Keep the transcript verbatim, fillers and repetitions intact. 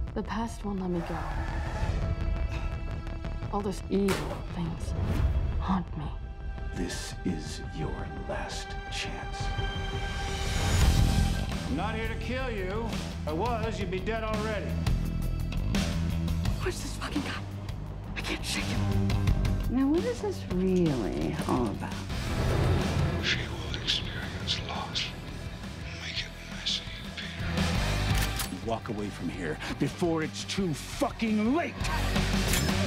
The past won't let me go. All those evil things haunt me. This is your last chance. I'm not here to kill you. If I was, you'd be dead already. Where's this fucking guy? I can't shake him. Now, what is this really all about? She will experience loss. Make it messy, Peter. Walk away from here before it's too fucking late.